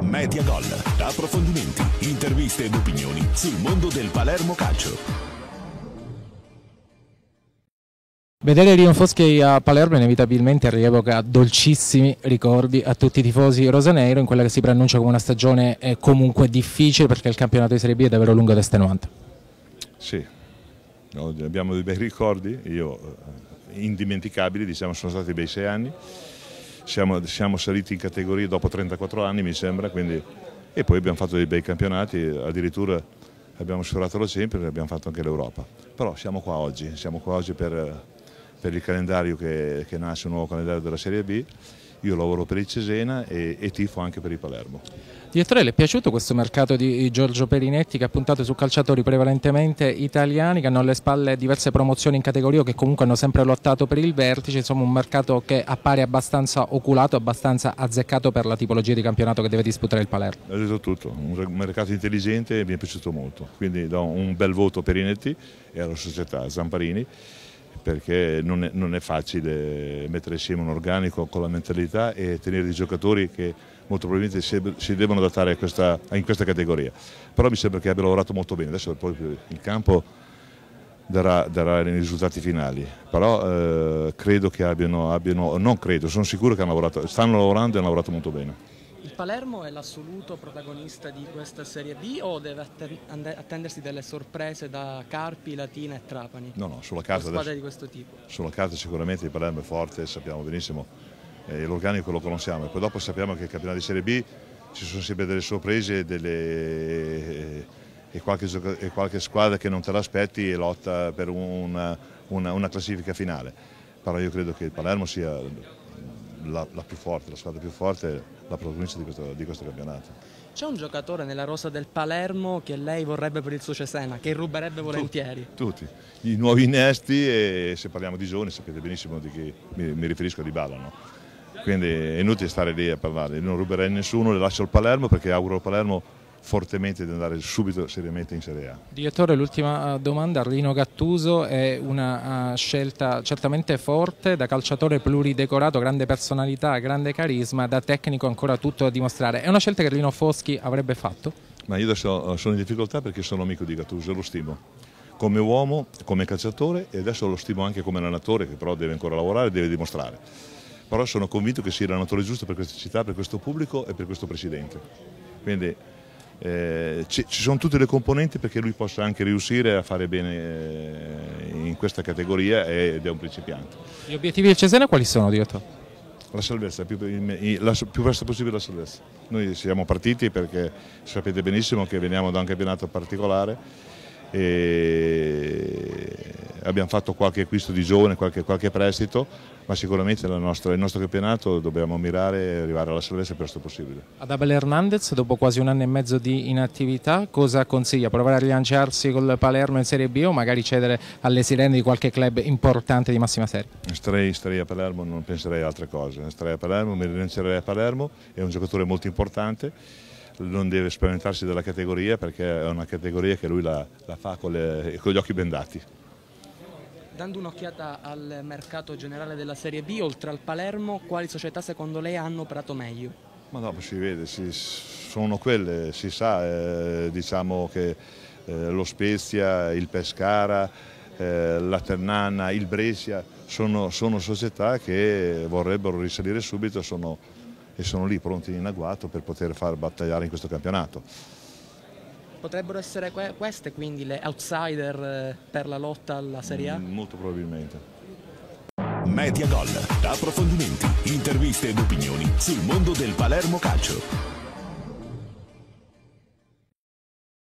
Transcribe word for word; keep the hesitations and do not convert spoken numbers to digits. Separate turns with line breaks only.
Media Gol, approfondimenti, interviste ed opinioni sul mondo del Palermo Calcio.
Vedere Rino Foschi a Palermo inevitabilmente rievoca dolcissimi ricordi a tutti i tifosi rosanero in quella che si preannuncia come una stagione eh, comunque difficile, perché il campionato di Serie B è davvero lungo ed estenuante.
Sì, no, abbiamo dei bei ricordi, io indimenticabili, diciamo, sono stati bei sei anni. Siamo, siamo saliti in categoria dopo trentaquattro anni, mi sembra, quindi, e poi abbiamo fatto dei bei campionati, addirittura abbiamo sfiorato la Champions e abbiamo fatto anche l'Europa. Però siamo qua oggi, siamo qua oggi per, per il calendario che, che nasce, un nuovo calendario della Serie B. Io lavoro per il Cesena e, e tifo anche per il Palermo.
Direttore, le è piaciuto questo mercato di Giorgio Perinetti, che ha puntato su calciatori prevalentemente italiani, che hanno alle spalle diverse promozioni in categoria o che comunque hanno sempre lottato per il vertice, insomma un mercato che appare abbastanza oculato, abbastanza azzeccato per la tipologia di campionato che deve disputare il Palermo?
Ho detto tutto, un mercato intelligente e mi è piaciuto molto, quindi do un bel voto a Perinetti e alla società Zamparini, perché non è, non è facile mettere insieme un organico con la mentalità e tenere dei giocatori che molto probabilmente si, si devono adattare a questa, in questa categoria. Però mi sembra che abbia lavorato molto bene, adesso poi il campo darà, darà i risultati finali, però eh, credo che abbiano, abbiano, non credo, sono sicuro che hanno lavorato, stanno lavorando e hanno lavorato molto bene.
Il Palermo è l'assoluto protagonista di questa Serie B o deve attendersi delle sorprese da Carpi, Latina e Trapani?
No, no, sulla carta,
squadre di questo tipo.
Sulla carta sicuramente il Palermo è forte, sappiamo benissimo, eh, l'organico lo conosciamo, e poi dopo sappiamo che il campionato di Serie B ci sono sempre delle sorprese delle, eh, e, qualche, e qualche squadra che non te l'aspetti e lotta per una, una, una classifica finale. Però io credo che il Palermo sia La, la più forte, la squadra più forte, la protagonista di questo, di questo campionato.
C'è un giocatore nella rosa del Palermo che lei vorrebbe per il suo Cesena, che ruberebbe volentieri?
Tutti, tutti. I nuovi innesti, e se parliamo di giovani sapete benissimo di chi mi, mi riferisco, a Dybala, no? Quindi è inutile stare lì a parlare, non ruberei nessuno, le lascio al Palermo perché auguro al Palermo fortemente di andare subito seriamente in Serie A.
Direttore, l'ultima domanda. Rino Gattuso è una uh, scelta certamente forte, da calciatore pluridecorato, grande personalità, grande carisma, da tecnico ancora tutto da dimostrare. È una scelta che Rino Foschi avrebbe fatto?
Ma io adesso sono in difficoltà perché sono amico di Gattuso e lo stimo come uomo, come calciatore, e adesso lo stimo anche come allenatore, che però deve ancora lavorare, deve dimostrare. Però sono convinto che sia l'allenatore giusto per questa città, per questo pubblico e per questo presidente. Quindi Eh, ci, ci sono tutte le componenti perché lui possa anche riuscire a fare bene eh, in questa categoria, ed è un principiante.
Gli obiettivi del Cesena quali sono, direttore?
La salvezza, più, la, più presto possibile la salvezza. Noi siamo partiti perché sapete benissimo che veniamo da un campionato particolare e abbiamo fatto qualche acquisto di giovane, qualche, qualche prestito, ma sicuramente il nostro, il nostro campionato dobbiamo mirare e arrivare alla salvezza il più presto possibile.
Ad Abel Hernandez, dopo quasi un anno e mezzo di inattività, cosa consiglia? Provare a rilanciarsi col Palermo in Serie B o magari cedere alle sirene di qualche club importante di massima serie?
Starei, starei a Palermo, non penserei a altre cose. Starei a Palermo, mi rilancerei a Palermo, è un giocatore molto importante, non deve spaventarsi della categoria perché è una categoria che lui la, la fa con, le, con gli occhi bendati.
Dando un'occhiata al mercato generale della Serie B, oltre al Palermo, quali società secondo lei hanno operato meglio?
Ma dopo si vede, si, sono quelle, si sa, eh, diciamo che eh, lo Spezia, il Pescara, eh, la Ternana, il Brescia, sono, sono società che vorrebbero risalire subito sono, e sono lì pronti in agguato per poter far battagliare in questo campionato.
Potrebbero essere que queste quindi le outsider per la lotta alla Serie A?
Mm, molto probabilmente.
Media Gol, approfondimenti, interviste ed opinioni sul mondo del Palermo Calcio.